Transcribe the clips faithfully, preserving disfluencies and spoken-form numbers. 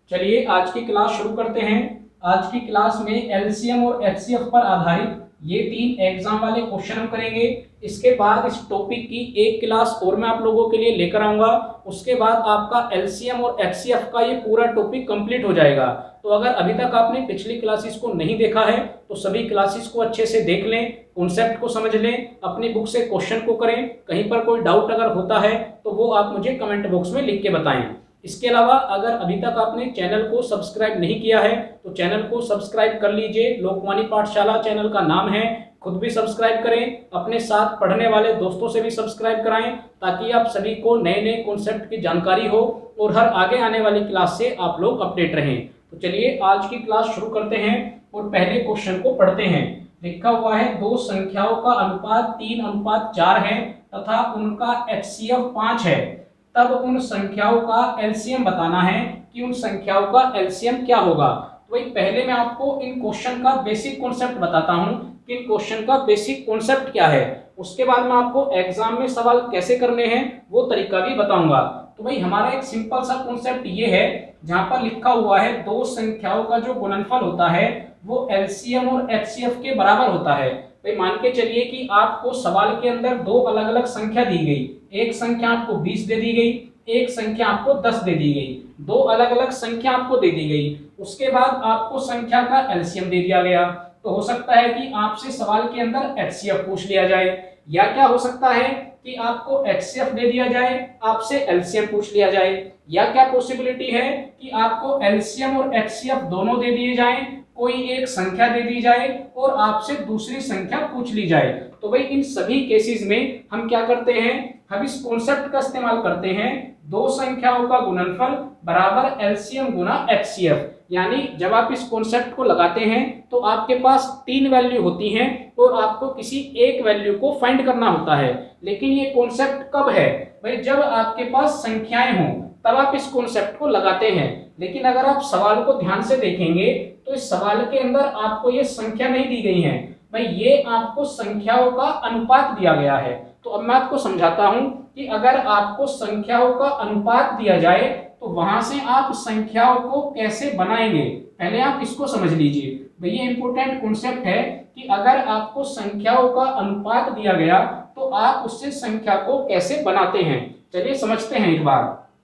चलिए आज की क्लास शुरू करते हैं। आज की क्लास में एलसीएम और एचसीएफ पर आधारित ये तीन एग्जाम वाले क्वेश्चन हम करेंगे। इसके बाद इस टॉपिक की एक क्लास और मैं आप लोगों के लिए लेकर आऊंगा। उसके बाद आपका एलसीएम और एचसीएफ का ये पूरा टॉपिक कंप्लीट हो जाएगा। तो अगर अभी तक आपने पिछली क्लासेस को नहीं देखा है तो सभी क्लासेस को अच्छे से देख लें, कॉन्सेप्ट को समझ लें, अपनी बुक से क्वेश्चन को करें। कहीं पर कोई डाउट अगर होता है तो वो आप मुझे कमेंट बॉक्स में लिख के बताएं। इसके अलावा अगर अभी तक आपने चैनल को सब्सक्राइब नहीं किया है तो चैनल को सब्सक्राइब कर लीजिए। लोकवाणी पाठशाला चैनल का नाम है, खुद भी सब्सक्राइब करें, अपने साथ पढ़ने वाले दोस्तों से भी सब्सक्राइब कराएं ताकि आप सभी को नए नए कॉन्सेप्ट की जानकारी हो और हर आगे आने वाली क्लास से आप लोग अपडेट रहें। तो चलिए आज की क्लास शुरू करते हैं और पहले क्वेश्चन को पढ़ते हैं। लिखा हुआ है दो संख्याओं का अनुपात तीन अनुपात चार है तथा उनका एचसीएफ पांच है, तब उन संख्याओं का एलसीएम बताना है कि उन संख्याओं का एलसीएम क्या होगा। तो भाई पहले मैं आपको इन क्वेश्चन का बेसिक कॉन्सेप्ट बताता हूं कि इन क्वेश्चन का बेसिक कॉन्सेप्ट क्या है। उसके बाद मैं आपको एग्जाम में सवाल कैसे करने हैं वो तरीका भी बताऊंगा। तो भाई हमारा एक सिंपल सा कॉन्सेप्ट ये है, जहां पर लिखा हुआ है दो संख्याओं का जो गुणनफल होता है वो एलसीएम और एचसीएफ के बराबर होता है। भाई मान के चलिए कि आपको सवाल के अंदर दो अलग अलग संख्या दी गई, एक संख्या आपको बीस दे दी गई, एक संख्या आपको दस दे दी गई। दो अलग अलग संख्या आपको दे दी गई, उसके बाद आपको संख्या का एलसीएम दे दिया गया। तो हो सकता है कि आपसे सवाल के अंदर एचसीएफ पूछ लिया जाए, या क्या हो सकता है कि आपको एचसीएफ दे दिया जाए, आपसे एलसीएम पूछ लिया जाए, या क्या पॉसिबिलिटी है कि आपको एलसीएम और एचसीएफ दोनों दे दिए जाएं, कोई एक संख्या दे दी जाए और आपसे दूसरी संख्या पूछ ली जाए। तो भाई इन सभी केसेस में हम क्या करते हैं, हम इस कॉन्सेप्ट का इस्तेमाल करते हैं, दो संख्याओं का गुणनफल बराबर एलसीएम गुना एचसीएफ। यानी जब आप इस कॉन्सेप्ट को लगाते हैं तो आपके पास तीन वैल्यू होती हैं और आपको किसी एक वैल्यू को फाइंड करना होता है। लेकिन ये कॉन्सेप्ट कब है भाई, जब आपके पास संख्याएं हों तब आप इस कॉन्सेप्ट को लगाते हैं। लेकिन अगर आप सवाल को ध्यान से देखेंगे तो इस सवाल के अंदर आपको ये संख्या नहीं दी गई है भाई, ये आपको संख्याओं का अनुपात दिया गया है। तो अब मैं आपको समझाता हूं कि अगर आपको संख्याओं का अनुपात दिया जाए तो वहां से आप संख्याओं को कैसे बनाएंगे, पहले आप इसको समझ लीजिए। भाई ये इंपॉर्टेंट कॉन्सेप्ट है कि अगर आपको संख्याओं का अनुपात दिया गया तो आप उससे संख्या को कैसे बनाते हैं। चलिए समझते हैं एक बार।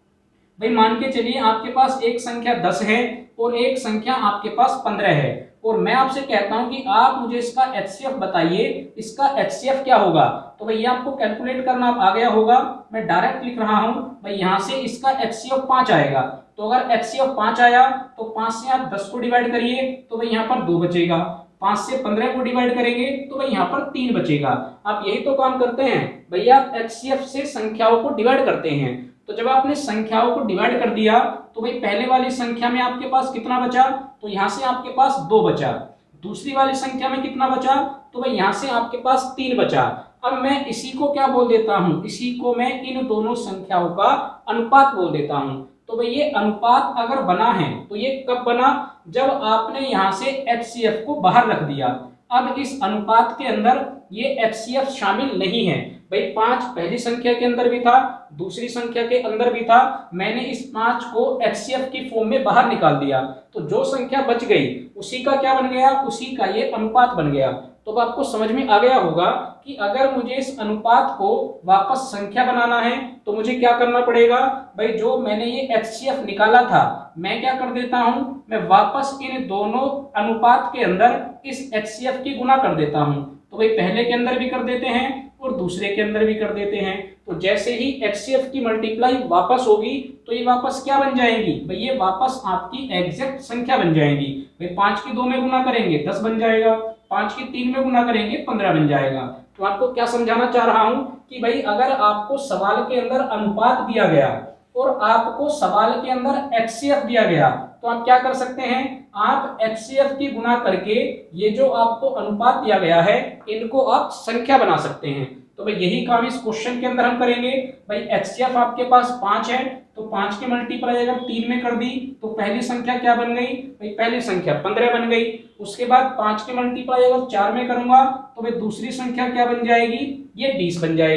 भाई मान के चलिए आपके पास एक संख्या दस है और एक संख्या आपके पास पंद्रह है, और मैं आपसे कहता हूं कि आप मुझे इसका एचसीएफ बताइए, इसका एचसीएफ क्या होगा। तो भाई आपको कैलकुलेट करना आ गया होगा, मैं डायरेक्ट लिख रहा हूं। भाई यहां से इसका एचसीएफ पांच आएगा, तो अगर एचसीएफ पांच आया तो पांच से आप दस को डिवाइड करिए तो भाई यहाँ पर दो बचेगा, पांच से पंद्रह को डिवाइड करेंगे तो भाई यहाँ पर तीन बचेगा। आप यही तो काम करते हैं भैया, आप एचसीएफ से संख्याओं को डिवाइड करते हैं। तो जब आपने संख्याओं को डिवाइड कर दिया तो भाई पहले वाली संख्या में आपके पास कितना बचा, तो यहां से आपके पास दो बचा। दूसरी वाली संख्या में कितना बचा, तो भाई यहां से आपके पास तीन बचा। अब मैं इसी को क्या बोल देता हूं, इसी को मैं इन दोनों संख्याओं का अनुपात बोल देता हूं। तो भाई ये अनुपात अगर बना है तो ये कब बना, जब आपने यहां से एचसीएफ को बाहर रख दिया। अब इस अनुपात के अंदर ये एचसीएफ शामिल नहीं है। भाई पांच पहली संख्या के अंदर भी था, दूसरी संख्या के अंदर भी था, मैंने इस पांच को एचसीएफ की फॉर्म में बाहर निकाल दिया। तो जो संख्या बच गई उसी का क्या बन गया, उसी का ये अनुपात बन गया। तो अब आपको समझ में आ गया होगा कि अगर मुझे इस अनुपात को वापस संख्या बनाना है तो मुझे क्या करना पड़ेगा। भाई जो मैंने ये एचसीएफ निकाला था मैं क्या कर देता हूं, मैं वापस इन दोनों अनुपात के अंदर इस एचसीएफ की गुना कर देता हूं। तो भाई पहले के अंदर भी कर देते हैं और दूसरे के अंदर भी कर देते हैं। तो जैसे ही एचसीएफ की मल्टीप्लाई वापस होगी तो ये वापस क्या बन जाएंगी, भाई ये वापस आपकी एग्जैक्ट संख्या बन जाएंगी। भाई पांच की दो में गुना करेंगे दस बन जाएगा, पांच की तीन में गुना करेंगे पंद्रह बन जाएगा। तो आपको क्या समझाना चाह रहा हूं कि भाई अगर आपको सवाल के अंदर अनुपात दिया गया और आपको सवाल के अंदर एचसीएफ दिया गया तो आप क्या कर सकते हैं, आप एचसीएफ की गुना करके ये जो आपको अनुपात दिया गया है इनको आप संख्या बना सकते हैं। तो भाई यही काम इस क्वेश्चन के अंदर हम करेंगे। भाई एचसीएफ आपके पास पांच है तो पांच की मल्टीप्लाई अगर तीन में कर दी तो पहली संख्या क्या बन गई, भाई पहली संख्या पंद्रह बन गई। उसके बाद पांच की मल्टीप्लाई अगर चार में करूंगा तो भाई दूसरी संख्या क्या बन जाएगी, ये बीस बन जाएगी।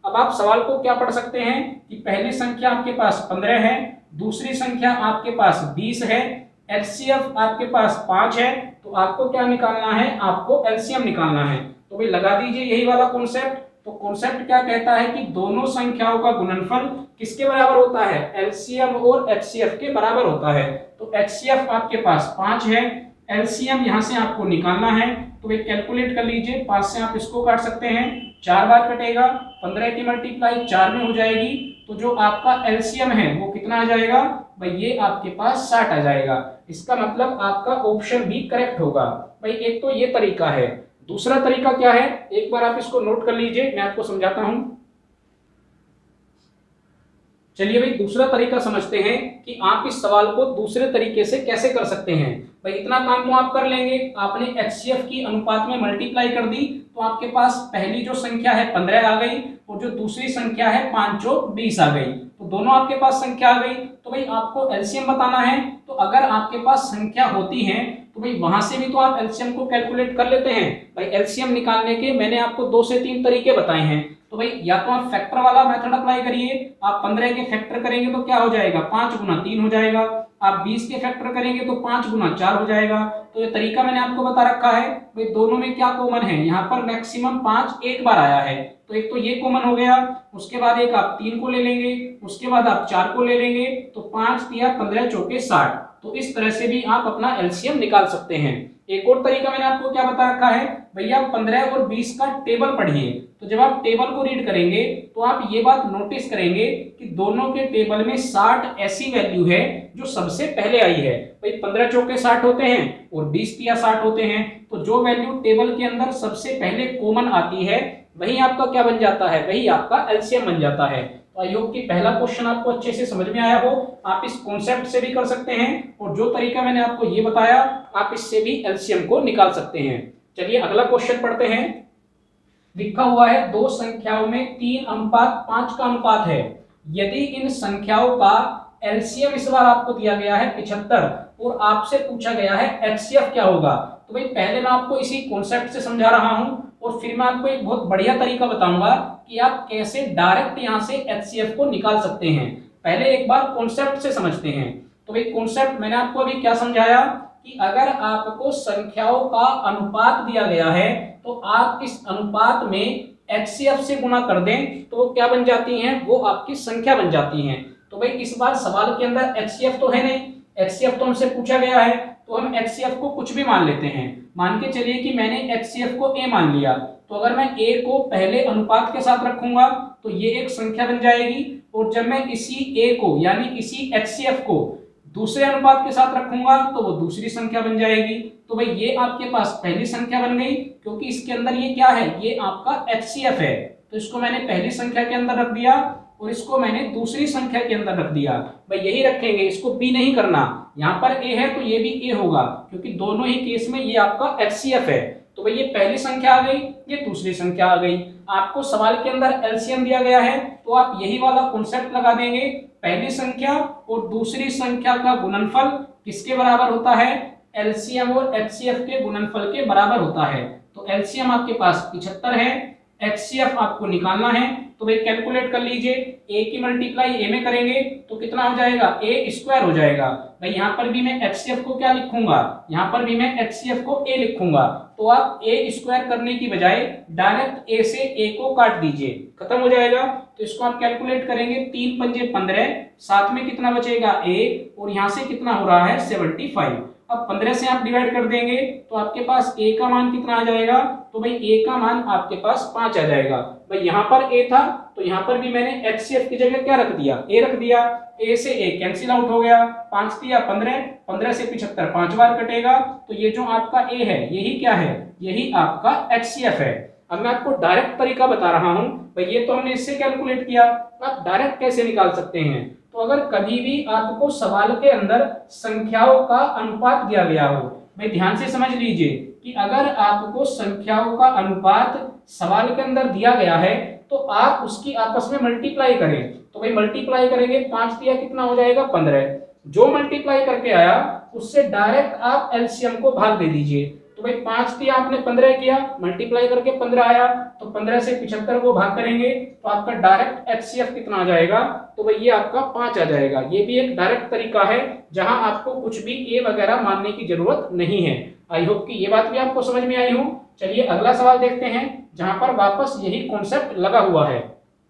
अब आप सवाल को क्या पढ़ सकते हैं कि पहली संख्या आपके पास पंद्रह है, दूसरी संख्या आपके पास बीस है, एचसीएफ आपके पास पांच है, तो आपको क्या निकालना है, आपको एलसीएम निकालना है। तो भाई लगा दीजिए यही वाला कॉन्सेप्ट। तो कॉन्सेप्ट क्या कहता है कि दोनों संख्याओं का गुणनफल किसके बराबर होता है, एलसीएम और एचसीएफ के बराबर होता है। तो एचसीएफ आपके पास पांच है, एलसीएम यहां से आपको निकालना है, तो वे कैलकुलेट कर लीजिए, पांच से आप इसको काट सकते हैं, चार बार कटेगा, पंद्रह की मल्टीप्लाई चार में हो जाएगी, तो जो आपका एलसीएम है वो कितना आ जाएगा भाई, ये आपके पास साठ आ जाएगा। इसका मतलब आपका ऑप्शन बी करेक्ट होगा। भाई एक तो ये तरीका है, दूसरा तरीका क्या है, एक बार आप इसको नोट कर लीजिए, मैं आपको समझाता हूं। चलिए भाई दूसरा तरीका समझते हैं कि आप इस सवाल को दूसरे तरीके से कैसे कर सकते हैं। भाई इतना काम तो आप कर लेंगे, आपने एचसीएफ की अनुपात में मल्टीप्लाई कर दी, तो आपके पास पहली जो संख्या है पंद्रह आ गई और जो दूसरी संख्या है पांच चौ बीस आ गई, तो दोनों आपके पास संख्या आ गई। तो भाई आपको एलसीएम बताना है, तो अगर आपके पास संख्या होती है तो भाई वहां से भी तो आप एलसीएम को कैलकुलेट कर लेते हैं। भाई एलसीएम निकालने के मैंने आपको दो से तीन तरीके बताए हैं, तो भाई या तो आप फैक्टर वाला मेथड अप्लाई करिए, आप पंद्रह के फैक्टर करेंगे तो क्या हो जाएगा, पांच गुना तीन हो जाएगा, आप बीस के फैक्टर करेंगे तो पांच गुना चार हो जाएगा। तो ये तरीका मैंने आपको बता रखा है। भाई दोनों में क्या कॉमन है, यहाँ पर मैक्सिमम पांच एक बार आया है, तो एक तो ये कॉमन हो गया, उसके बाद एक आप तीन को ले लेंगे, उसके बाद आप चार को ले लेंगे, तो पांच तिया पंद्रह चौके साठ। तो इस तरह से भी आप अपना एलसीएम निकाल सकते हैं। एक और तरीका मैंने आपको क्या बता रखा है, भैया पंद्रह और बीस का टेबल पढ़िए, तो जब आप टेबल को रीड करेंगे तो आप ये बात नोटिस करेंगे कि दोनों के टेबल में साठ ऐसी वैल्यू है जो सबसे पहले आई है। भाई पंद्रह चौके साठ होते हैं और बीस तिया साठ होते हैं, तो जो वैल्यू टेबल के अंदर सबसे पहले कॉमन आती है वही आपका क्या बन जाता है, वही आपका एलसीएम बन जाता है। तो आई होप कि पहला क्वेश्चन आपको अच्छे से समझ में आया हो। आप इस कॉन्सेप्ट से भी कर सकते हैं और जो तरीका मैंने आपको ये बताया आप इससे भी एलसीएम को निकाल सकते हैं। चलिए अगला क्वेश्चन पढ़ते हैं। लिखा हुआ है दो संख्याओं में तीन अनुपात पांच का अनुपात है, यदि इन संख्याओं का एलसीएम इस बार आपको दिया गया है पिछहत्तर और आपसे पूछा गया है एचसीएफ क्या होगा। तो भाई पहले मैं आपको इसी कॉन्सेप्ट से समझा रहा हूं और फिर मैं आपको एक बहुत बढ़िया तरीका बताऊंगा कि आप कैसे डायरेक्ट यहां से एचसीएफ को निकाल सकते हैं। पहले एक बार कॉन्सेप्ट से समझते हैं। तो भाई कॉन्सेप्ट मैंने आपको अभी क्या समझाया कि अगर आपको संख्याओं का अनुपात दिया गया है तो आप इस अनुपात में एचसीएफ से गुणा कर दें तो क्या बन जाती हैं, वो आपकी संख्या बन जाती हैं। तो भाई इस बार सवाल के अंदर एचसीएफ तो है नहीं, एचसीएफ तो हमसे पूछा गया है, तो हम एचसीएफ को कुछ भी मान लेते हैं। मान के चलिए कि मैंने एचसीएफ को ए मान लिया, तो अगर मैं ए को पहले अनुपात के साथ रखूंगा तो ये एक संख्या बन जाएगी, और जब मैं इसी ए को यानी इसी एचसीएफ को दूसरे अनुपात के साथ रखूंगा तो वो दूसरी संख्या बन जाएगी। तो भाई ये आपके पास पहली संख्या बन गई, क्योंकि इसके अंदर ये क्या है, ये आपका एचसीएफ है, तो इसको मैंने पहली संख्या के अंदर रख दिया और इसको मैंने दूसरी संख्या के अंदर रख दिया। भाई यही रखेंगे, इसको बी नहीं करना। यहाँ पर ए है तो ये भी ए होगा, क्योंकि दोनों ही केस में ये आपका एचसीएफ है। तो भाई ये पहली संख्या आ गई, ये दूसरी संख्या आ गई। आपको सवाल के अंदर एलसीएम दिया गया है तो आप यही वाला कॉन्सेप्ट लगा देंगे, पहली संख्या और दूसरी संख्या का गुणनफल किसके बराबर होता है, एलसीएम और एचसीएफ के गुणनफल के बराबर होता है। तो एलसीएम आपके पास पचहत्तर है, एचसीएफ आपको निकालना है, तो भाई कैलकुलेट कर लीजिए, ए की मल्टीप्लाई ए में करेंगे तो कितना हो जाएगा, ए स्क्वायर हो जाएगा। भाई यहाँ पर भी मैं एचसीएफ को क्या लिखूंगा, यहाँ पर भी मैं एचसीएफ को ए लिखूंगा। तो आप ए स्क्वायर करने की बजाय डायरेक्ट ए से ए को काट दीजिए, खत्म हो जाएगा। तो इसको आप कैलकुलेट करेंगे, तीन पंजे पंद्रह, साथ में कितना बचेगा ए, और यहाँ से कितना हो रहा है सेवेंटी फाइव। अब पंद्रह से आप डिवाइड कर देंगे तो आपके पास ए का मान कितना आ जाएगा, तो भाई ए का मान आपके पास पांच आ जाएगा। भाई यहाँ पर ए था तो यहाँ पर भी मैंने एचसीएफ की जगह क्या रख दिया, ए रख दिया। ए से ए कैंसिल आउट हो गया, पांच दिया पंद्रह, पंद्रह से पिछहत्तर पांच बार कटेगा, तो ये जो आपका ए है यही क्या है, यही आपका एचसीएफ है। अब मैं आपको डायरेक्ट तरीका बता रहा हूं। भाई ये तो हमने इससे कैलकुलेट किया, आप डायरेक्ट कैसे निकाल सकते हैं। तो अगर कभी भी आपको सवाल के अंदर संख्याओं का अनुपात दिया गया हो, भाई ध्यान से समझ लीजिए कि अगर आपको संख्याओं का अनुपात सवाल के अंदर दिया गया है तो आप उसकी आपस में मल्टीप्लाई करें। तो भाई मल्टीप्लाई करेंगे, पांच दिया कितना हो जाएगा पंद्रह, जो मल्टीप्लाई करके आया उससे डायरेक्ट आप एलसीएम को भाग दे दीजिए। तो तो भाई पांच दिया आपने पंद्रह किया, मल्टीप्लाई करके पंद्रह आया, तो पंद्रह से पिछहत्तर को भाग करेंगे तो आपका डायरेक्ट एचसीएफ कितना आ जाएगा, तो भाई ये आपका पांच आ जाएगा। ये भी एक डायरेक्ट तरीका है जहां आपको कुछ भी ए वगैरह मानने की जरूरत नहीं है। आई होप कि ये बात भी आपको समझ में आई हो। चलिए अगला सवाल देखते हैं जहां पर वापस यही कॉन्सेप्ट लगा हुआ है।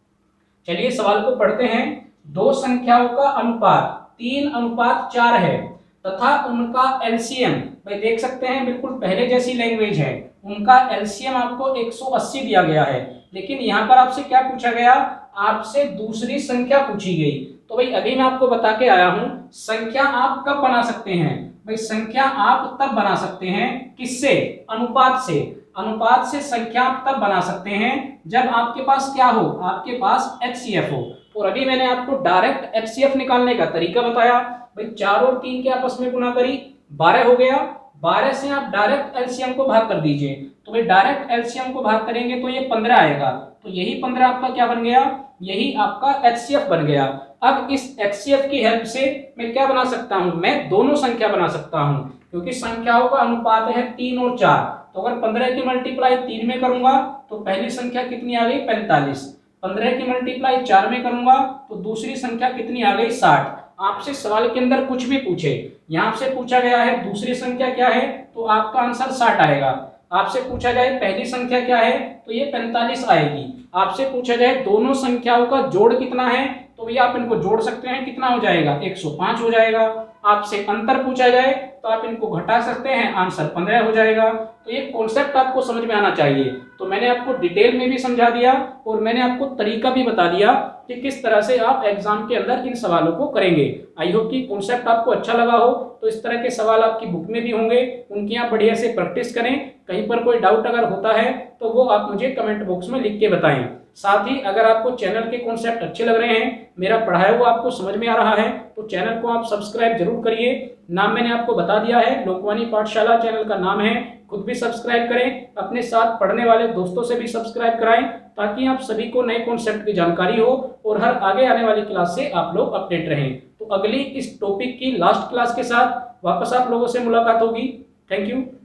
चलिए सवाल को पढ़ते हैं। दो संख्याओं का अनुपात तीन अनुपात चार है तथा उनका एलसीएम, भाई देख सकते हैं बिल्कुल पहले जैसी लैंग्वेज है, उनका एलसीएम आपको एक सौ अस्सी दिया गया है, लेकिन यहाँ पर आपसे क्या पूछा गया, आपसे दूसरी संख्या पूछी गई। तो भाई अभी मैं आपको बता के आया हूं, संख्या आप कब बना सकते हैं, भाई संख्या आप तब बना सकते हैं, किससे, अनुपात से। अनुपात से संख्या आप तब बना सकते हैं जब आपके पास क्या हो, आपके पास एचसीएफ हो। और अभी मैंने आपको डायरेक्ट एचसीएफ निकालने का तरीका बताया। भाई चार और तीन के आपस में गुना करी, बारह हो गया, बारह से आप डायरेक्ट एलसीएम को भाग कर दीजिए, तो भाई डायरेक्ट एलसीएम को भाग करेंगे तो ये पंद्रह आएगा, तो यही पंद्रह आपका क्या बन गया, यही आपका एचसीएफ बन गया। अब इस एचसीएफ की हेल्प से मैं क्या बना सकता हूं, मैं दोनों संख्या बना सकता हूं, क्योंकि संख्याओं का अनुपात है तीन और चार। तो अगर पंद्रह की मल्टीप्लाई तीन में करूंगा तो पहली संख्या कितनी आ गई, पैंतालीस। पंद्रह की मल्टीप्लाई चार में करूंगा तो दूसरी संख्या कितनी आ गई, साठ। आपसे सवाल के अंदर कुछ भी पूछे, यहाँ से पूछा गया है दूसरी संख्या क्या है, तो आपका आंसर साठ आएगा। आपसे पूछा जाए पहली संख्या क्या है, तो ये पैंतालीस आएगी। आपसे पूछा जाए दोनों संख्याओं का जोड़ कितना है, तो ये आप इनको जोड़ सकते हैं, कितना हो जाएगा, एक सौ पाँच हो जाएगा। आपसे अंतर पूछा जाए तो आप इनको घटा सकते हैं, आंसर पंद्रह हो जाएगा। तो ये कॉन्सेप्ट आपको समझ में आना चाहिए। तो मैंने आपको डिटेल में भी समझा दिया और मैंने आपको तरीका भी बता दिया कि किस तरह से आप एग्जाम के अंदर इन सवालों को करेंगे। आई होप कि कॉन्सेप्ट आपको अच्छा लगा हो। तो इस तरह के सवाल आपकी बुक में भी होंगे, उनकी आप बढ़िया से प्रैक्टिस करें। कहीं पर कोई डाउट अगर होता है तो वो आप मुझे कमेंट बॉक्स में लिख के बताएं। साथ ही अगर आपको चैनल के कॉन्सेप्ट अच्छे लग रहे हैं, मेरा पढ़ाया हुआ आपको समझ में आ रहा है, तो चैनल को आप सब्सक्राइब जरूर करिए। नाम मैंने आपको बता दिया है, लोकवाणी पाठशाला चैनल का नाम है। खुद भी सब्सक्राइब करें, अपने साथ पढ़ने वाले दोस्तों से भी सब्सक्राइब कराएं, ताकि आप सभी को नए कॉन्सेप्ट की जानकारी हो और हर आगे आने वाली क्लास से आप लोग अपडेट रहें। तो अगली इस टॉपिक की लास्ट क्लास के साथ वापस आप लोगों से मुलाकात होगी। Thank you.